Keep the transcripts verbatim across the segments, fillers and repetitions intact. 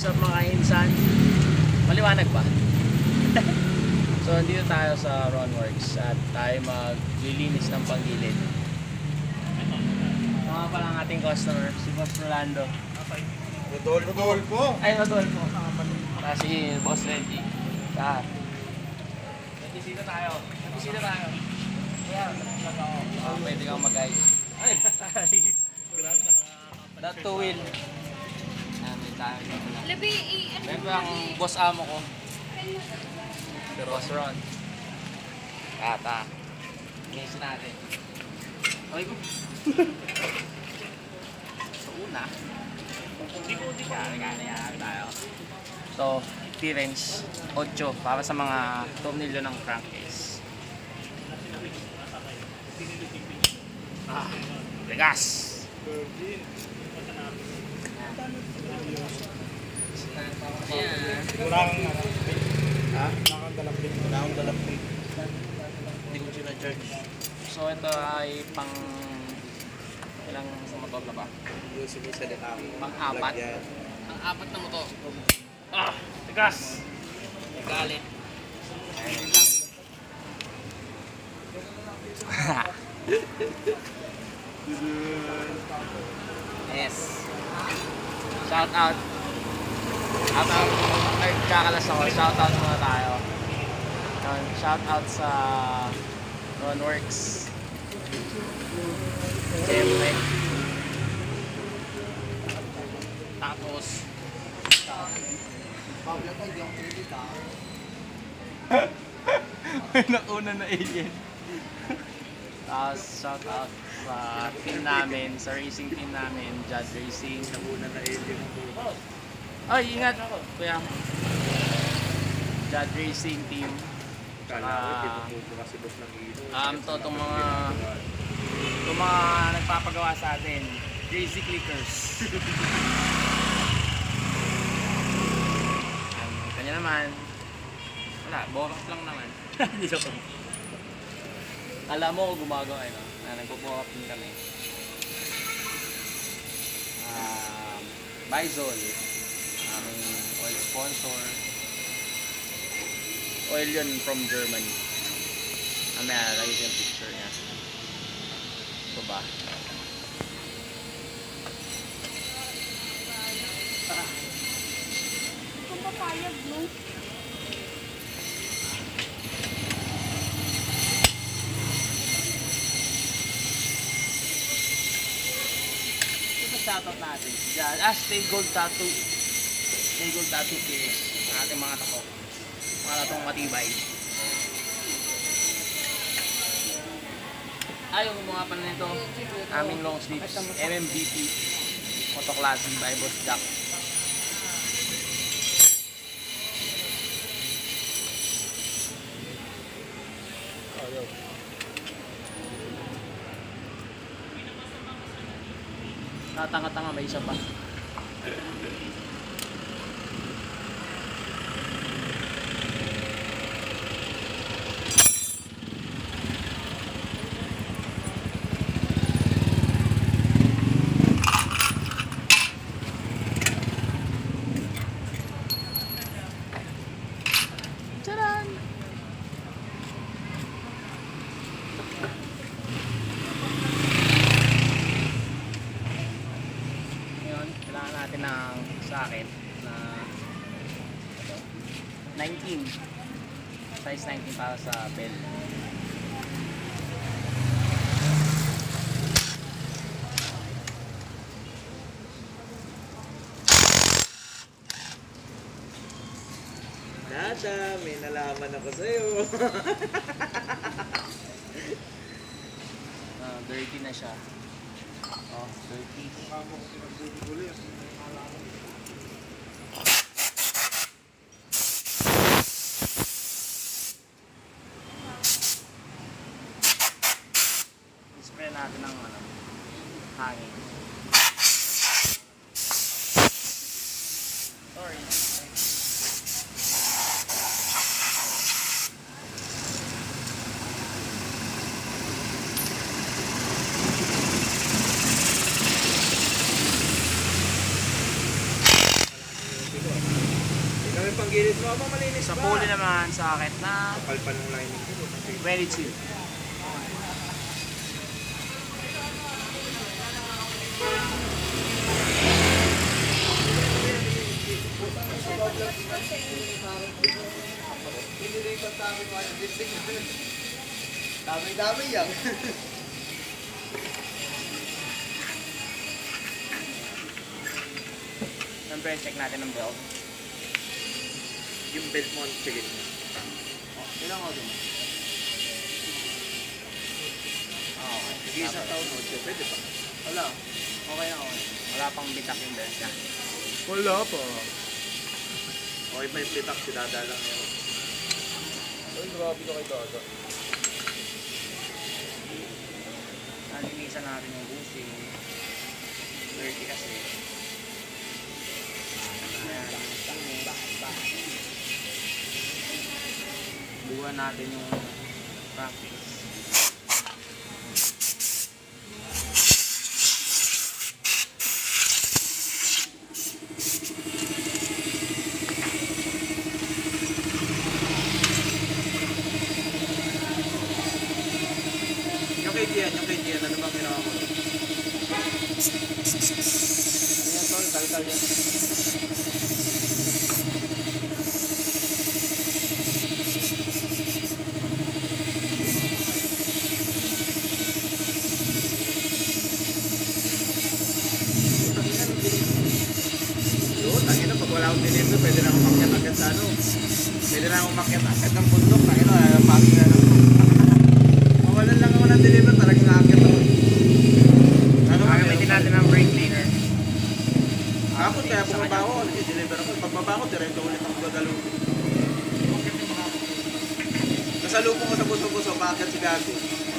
What's up mga kainsan? Maliwanag ba? So nandito tayo sa Ronworks at tayo maglilinis ng panggilid. Ito nga pala ang ating customer, si Boss Rolando. Rodolfo. Ay, Rodolfo. Ah, si Boss Reggie. Ah. Nagbisita tayo. Nagbisita tayo. Ah, pwede kang mag-guide. Ay! Grabe na. That two wheel. Ayan, may tayo na pala. Labi, i- ano Meron ang boss amo ko. Si Boss Ron. Kata. Ngayon natin. Okay ko. So, una. Kaya, kaya, kaya tayo. So, clearance eight para sa mga tornilyo ng crankcase. Ah, legas. Ayan. Wala kang dalapin. Ha? Wala kang dalapin. Wala kang dalapin. Hindi ko sina-charge. So, ito ay pang ilang motor na ba? Yung sinisalit ako. Pang-apat? Ang apat na motor. Ah, legas. Galit. Ayun lang. Yes. Shout out. Shout out. Ay, kakalas ako. Shout out muna tayo. Yun, shout out sa Ronworks. Siyempre. Tapos may nauna na alien. Tapos shout out sa team namin, sa racing team namin, Jad Racing. Nauna na alien. Ay, ingat! Kuya. Jad Racing team. Kala ko, tinututo kasi boss ng ilo. Um, to, itong mga itong mga nagpapagawa sa atin. Crazy Clickers. Ang kanya naman. Wala, borax lang naman. Hindi joke. Alam mo ko gumagawa eh, no? Na nagpo-borax din kami. Um, Bizol. Aming oil sponsor. Oil yun from Germany. Mamaya, lagi ko yung picture niya. Ito ba? kung papayag mo. Ito shoutout natin. Diyan. Ah, Stay Gold Tattoo. Stay Gold Tattoo Case. Ang ating mga tako. Mga tatong matibay. Ayaw gumawa pa na nito. Aming long sleeves. M M B P. Motoklase by Boss Jack. Tatanga-tanga, may isa pa. Charan! Ngayon, kailangan natin ng socket na nineteen. Size nineteen para sa bell. Nada, may nalaman ako sa'yo. Uh, dirty na siya. Oh, dirty. Spray natin ng ano, hangin. Sorry. yung panggilid mo. Aba, malinis Sa ba? pulley naman sa akin na Kapal pa nung lining ko. twenty-two. Dami-dami yan. Siyempre, check natin ang belt. Yung belt mo, sige. Oh, ilang ako dun? Ah, okay. Sige, isang taon o siya. Pwede pa. Wala. Okay na, okay. Wala pang bitak yung belt niya. Wala pa. Okay pa yung plitak, sinadalang yan. Ay, grabe ka kay Dada. Nalinisan natin yung bushing. thirty kasi. Ayan. Buwan natin yung practice. Yung kay Gian, yung kay Gian, ano bang ginawa mo? Ayan, tol, kalital yan. Yun, tangin na, pag wala akong deliver, pwede na akong makyat agad sa ano. Pwede na akong makyat agad ng bundok, tangin na, pagin na lang. Mawalan lang ako ng deliver, talagang aakyat ako. Ano ba? Gagamitin natin ang brake cleaner. Ako, kaya bumaba ako, nag-deliver ako. Pagbaba ako, diretso ulit ako gagalo. Nasalubong ko sa buso-buso, bakit si Gago?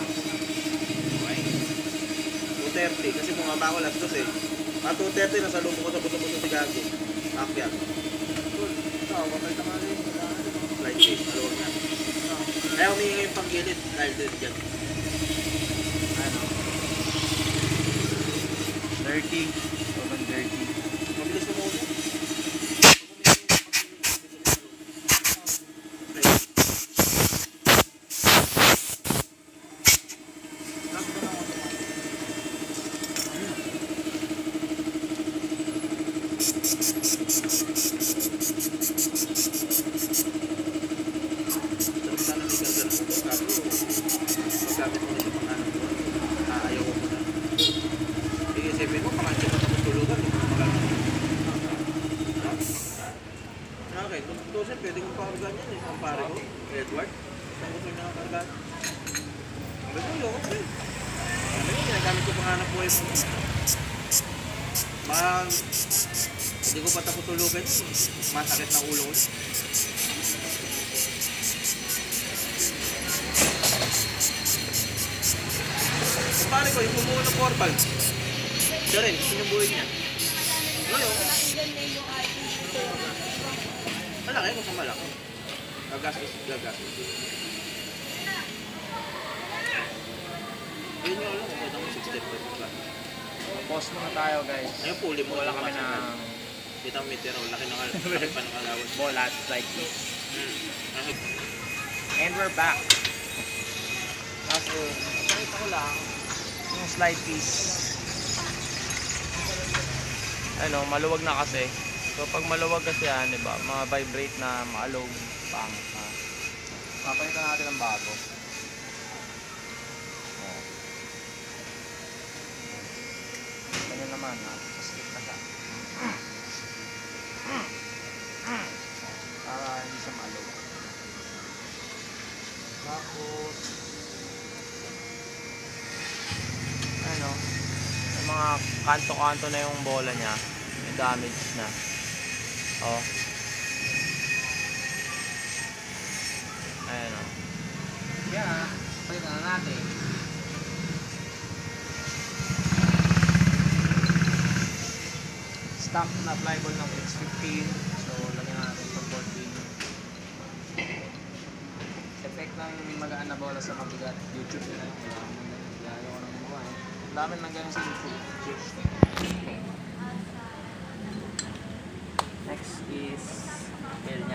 two thirty, kasi bumaba ako last dos eh. Ah, two thirty, nasalubong ko sa buso-buso si Gago. Akyat. Cool. Ito, kapal ka nga rin. Flight case, maluwag na. Kaya humingi yung panggilid dahil din dyan. Ano? thirty. Sobrang thirty. Mabilis mo muna. Sana may gagawin ako kaso paggamit mo na yung pangalan mo, ah, ayaw ko muna. Sige, isipin mo, pangalan mo tapos tulugan, hindi mo magagawa. Okay, tutusin, pwede kong pakargaan yan eh, ang pare ko, Edward. Saan gusto niya kakargaan? Ang gusto niyo, okay. Ano yun, ginagamit ko pangalan po eh. Baka, hindi ko pa tapos tulugan yun, masakit na ulo ko. Pare ko, yung bumuo ng four valve. Siya rin, gusto niyong buuin niya. Ngayon, malaki kung sa malaki. Gagastos, gagastos. Ayun yung alam ko, pwede mo six step. Pause muna tayo, guys. Ayun, puli mo. Wala kami ng Kita mo meter, laki ng laki pa ng alawan. bola like this. Hmm. And we're back. Kaso, nakita ko lang yung slide piece. Ano, maluwag na kasi. So pag maluwag kasi yan, di ba, ma-vibrate na maalog, pangit na. Papalitan natin ng bago. Oh. Ganyan naman, ha? Skip na siya. Para hindi siya maalog. Tapos, ano, yung mga kanto-kanto na yung bola niya, may damage na. Oh. Ayan o. Yan, palitan na natin. Stock na flyball ng X fifteen. So, lagyan natin itong fourteen. Effect ng magaan na bola sa mabigat. YouTube yun lang. Wala ko nang gumawa eh. Dami nang ganun sa YouTube. Next is L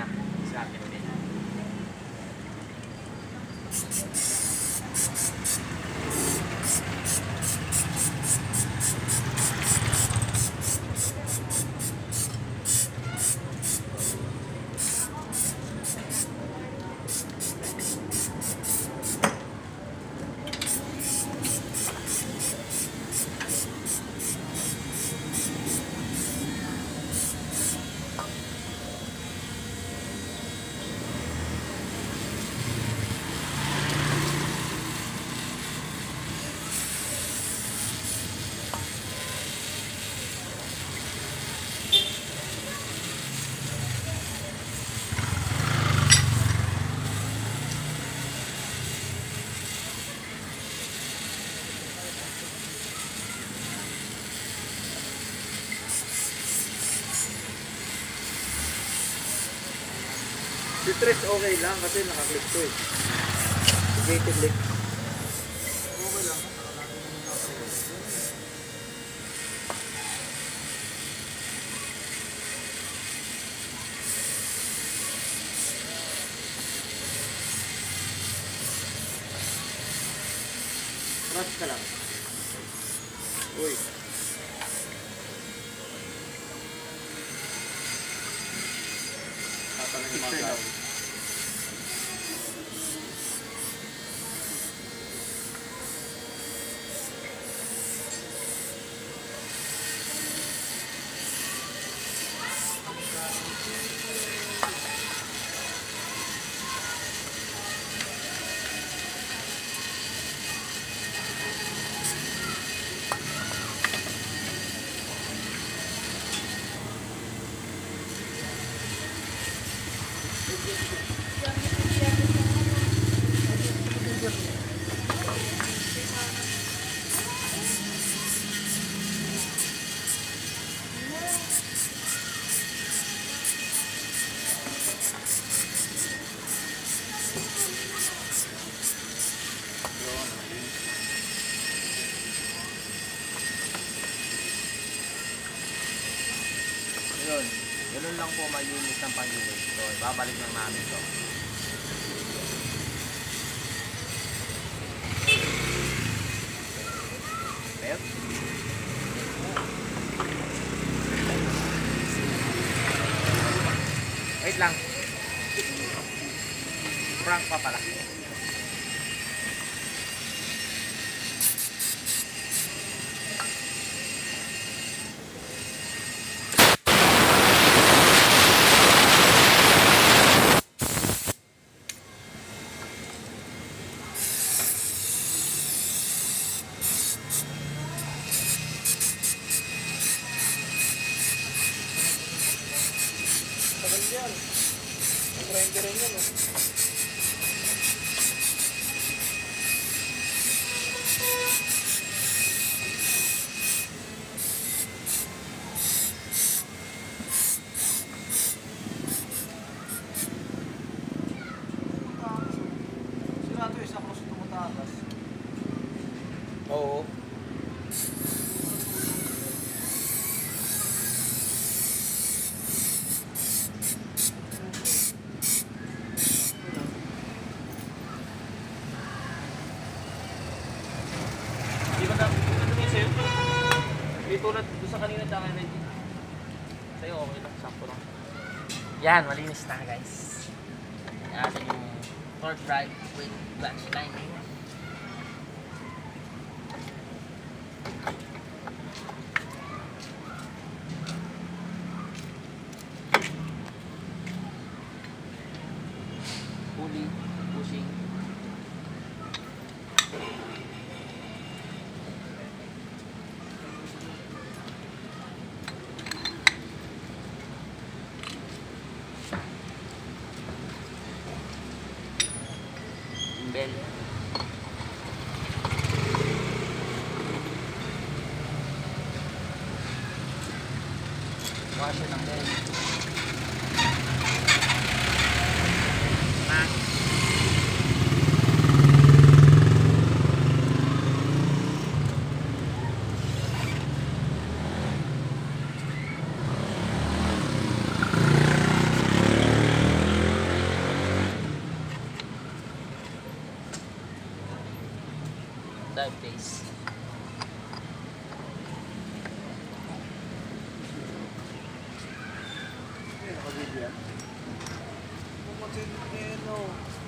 Si Tres okay lang kasi naka-click to eh. Gated click. Okay lang. Rush ka lang. Uy. Tatanong yung mga tao. Yun. Ganun lang po malinis ng pang-unit. So, babalik lang namin to. Pep. Wait lang. Prank pa pala. Tagal yan. Ang grinder rin yan eh. Sira to isa cross tumatakas. Oo. Di ba na, di ba tumingin sa'yo? Di tulad doon sa kanina tsaka ready. Sa'yo okay lang, sakto lang. Yan, malinis na guys. Yan ating yung torque drive with branch lining. Pulley, pushing. Bell. Washer ng bell. Max. yan. Matindino.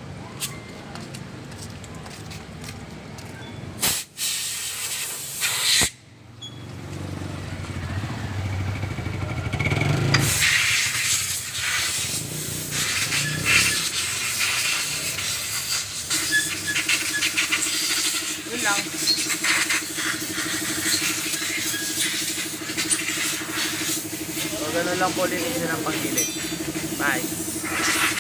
Yun lang. So, ganun lang po linis nyo ng pagkilit. Bye.